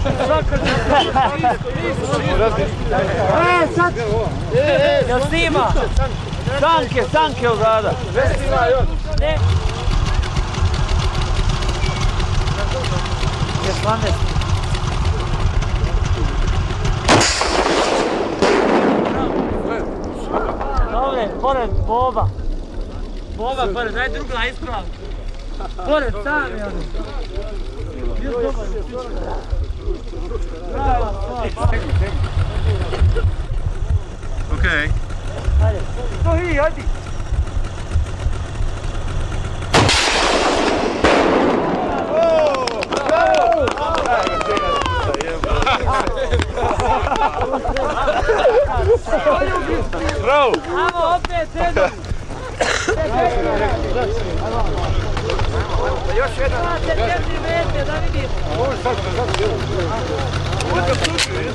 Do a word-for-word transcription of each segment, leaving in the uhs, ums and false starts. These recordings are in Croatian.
E, sad! Jel snima? Sanke, sanke odada. Ne snima još. Ne. Je slanet. Dobre, pored Boba. Boba, pored, daj druga ispravka. Pored sami ono. Okej. Ajde. Stoji, ajde. Bravo! Amo, opet sedam. Još jedan. Znate, četiri metre, da vidim. Ovo je sad, sad, sad. Ovo je slučaj.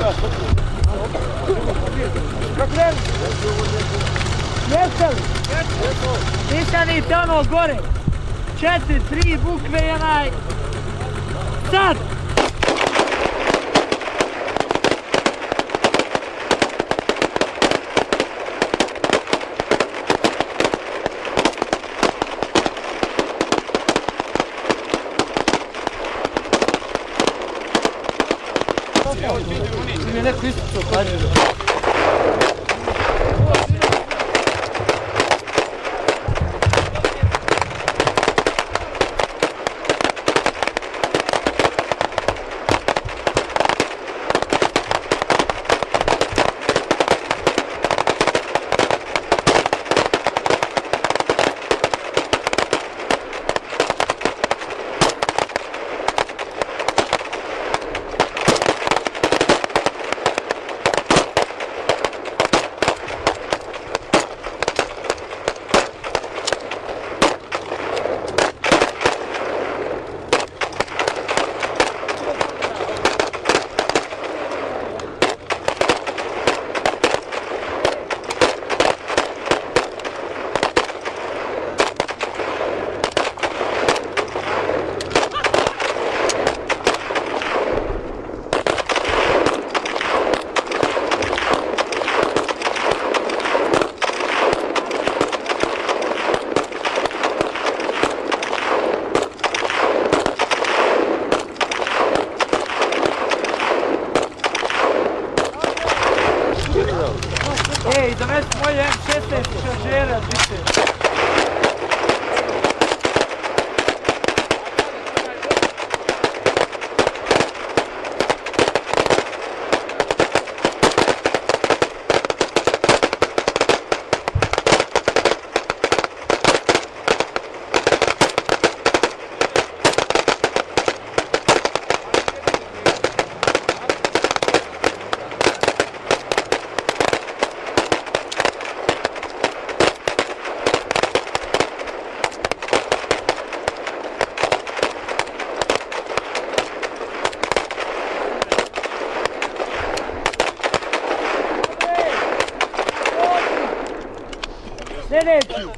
Kako krenu? Jeste li? Nisam ni tamo gore. Četiri, tri bukve i onaj... Sad! Mi je neko ispucao pađu. Ej, donesi moje em šesnaest šaržera, više. Sljedeći!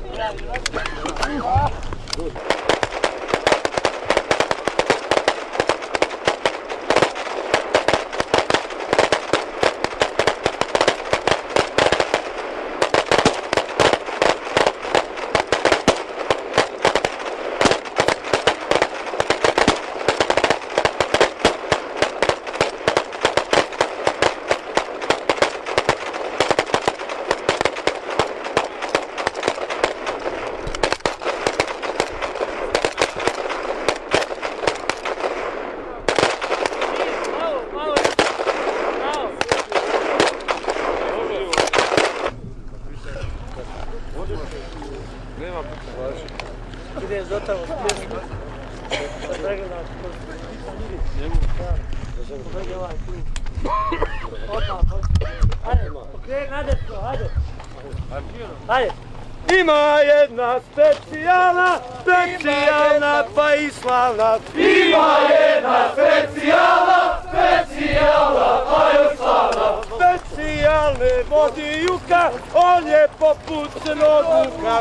Nema puta važi. Idem za tamo spjesno. Da pregledam što Njemu? da. Pogledaj ovaj klub. Odmah, ajde, pokreni na desno, ajde. Ajde. Ima jedna specijalna, specijalna pa i slavna. Ima jedna specijalna, specijalna pa i slavna. Specijalne vodi juka, on je poput crnog vuka.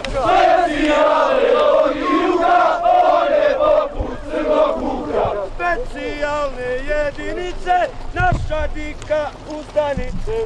Specijalne vodi juka, on je poput crnog vuka. Specijalne Specijalne jedinice, naša dika uzdanice.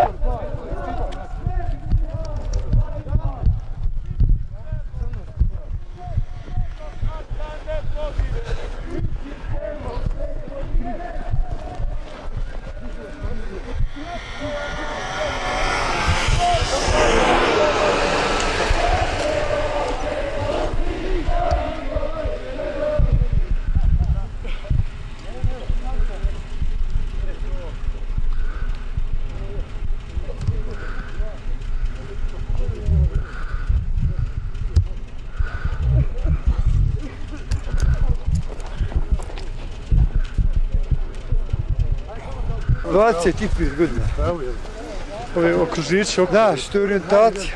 dvadeset pet godina. Ovo je okružić, okružić. Da, što je orijentacija.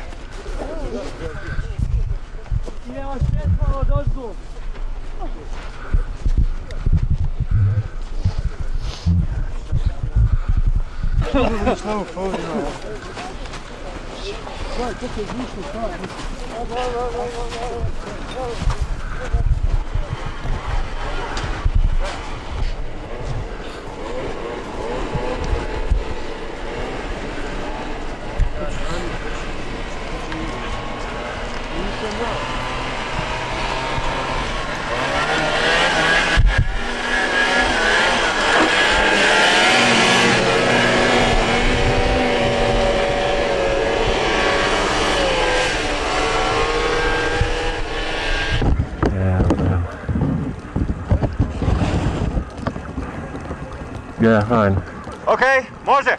Idemo svjetlo od ozgu. Yeah, fine. Okej, može!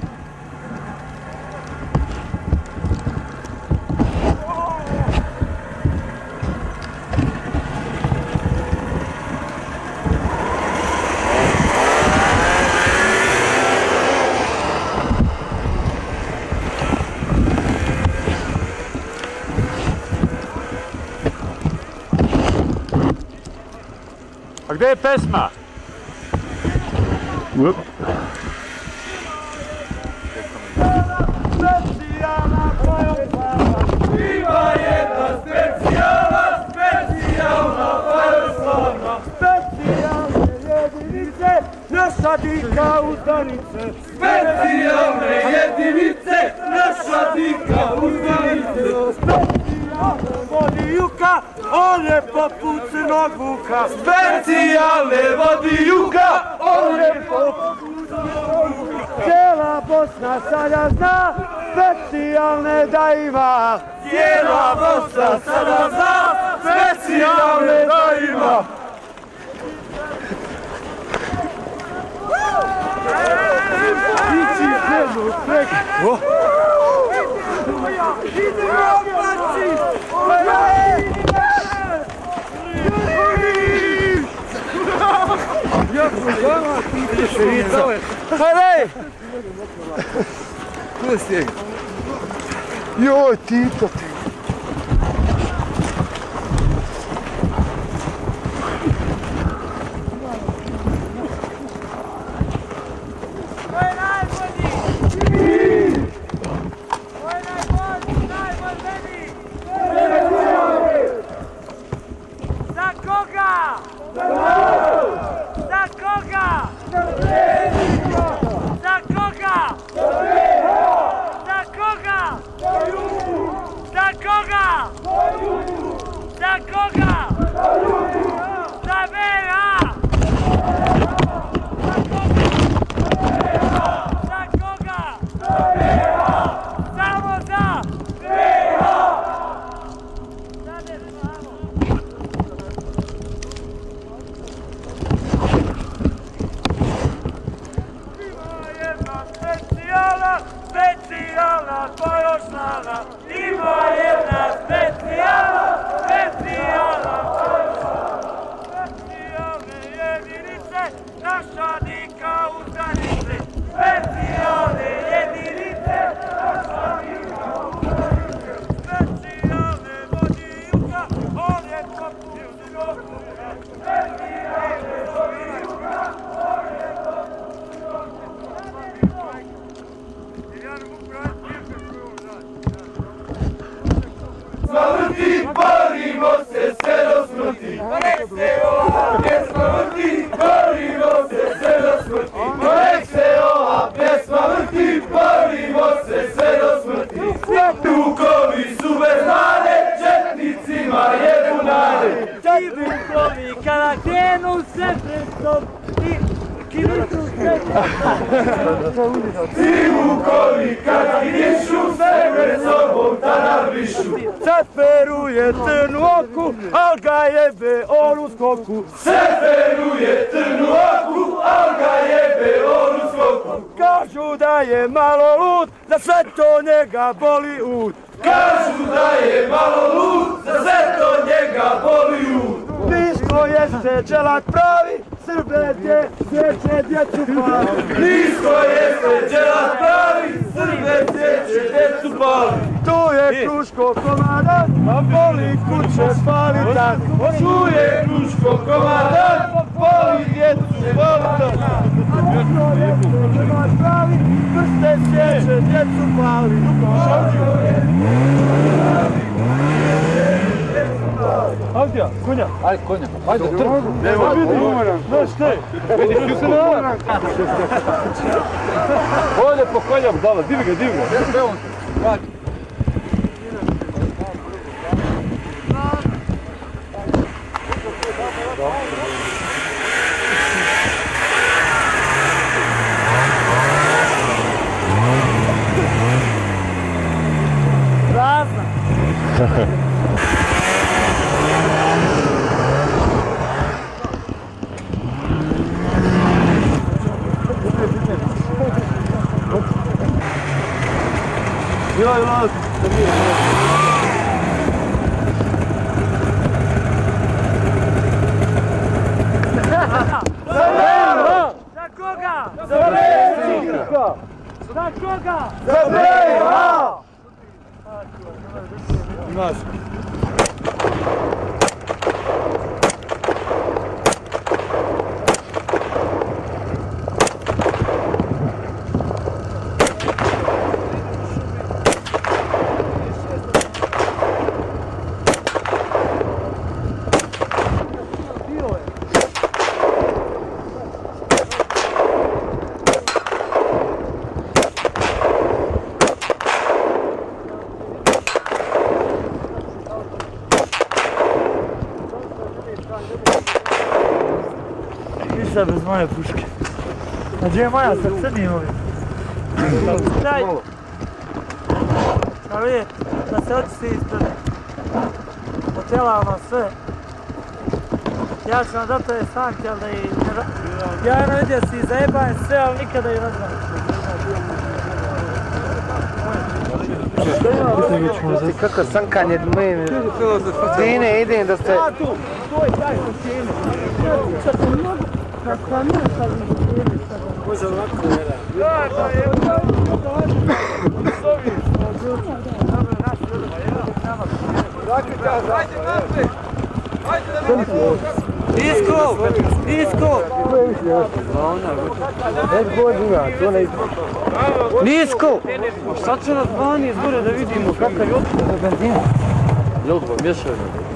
A gdje je pesma? Whoop. Specijalna Bajoslavna, ima jedna specijalna, specijalna Bajoslavna, specijalne jedinice, naša dika uzdanice. Specijalne jedinice, naša dika uzdanice. Specijalne vodi juka, on je poput crnog vuka. Specijalne vodi juka, on je poput crnog vuka. Cijela Bosna sada zna, specijalne da ima. Cijela Bosna sada zna, specijalne da ima. Ići jednu preko. Hajde! Gdje si? Joj, Tito ti. Specijalna Bajoslavna, ima jedna specijalna, specijalna Bajoslavna. Specijalne jedinice, naša dika uzdanice. Specijalne jedinice, naša dika uzdanice. Specijalne vodi juka, on je poput crnog vuka. Specijalne vodi juka, on je poput crnog vuka. Smrti, borimo se sve do smrti. Nek se ovdje smrti, borimo se i kiricu sreća. Svi vukovi kad kirišu, sve pred sobom tada brišu. Ceferu je trn u oku, al ga jebe on u skoku. Ceferu je trn u oku, al ga jebe on u skoku. Kažu da je malo lud, za sve to njega boli ud. Kažu da je malo lud, za sve to njega boli ud. Nisko jeste dželat pravi, Srbe gdje sjeće djecu pali. Nisko jeste dželat pravi, Srbe gdje će djecu pali. Tu je Kruško komadant, a boli kuće pali dan. Tu je Kruško komadant, Boli djecu, boli dan. Nisko jeste dželat pravi, Srbe sjeće djecu pali. Avdija, konja. Ajde konja, ajde trg. Evo vidi, znaš te, vidi se na... Bolje po konja budala, divi ga, divi ga. Evo on, radi. Prazna. Joj, laz. Za koga? Za predsjednika! Za koga? Za predsjednika! Imaš. Ništa bez moje puške. A gdje je moja sa crnim ovim? Daj! A vidje, da se očisti ispred hotela, ono sve. Ja ću vam dati ove sanke, ali da i... Ja jedno vidio si i zajebajem sve, ali nikada i ne znam. Kako sankanje dmine, dine idem da ste... Može ovako, jedan. Da, da, je. Ajde napred! Ajde da vidimo! Isko! Isko! Nisko! Sad će na dvanaest gore da vidimo kakav je otpad za benzina. Jel' ba, mješaju?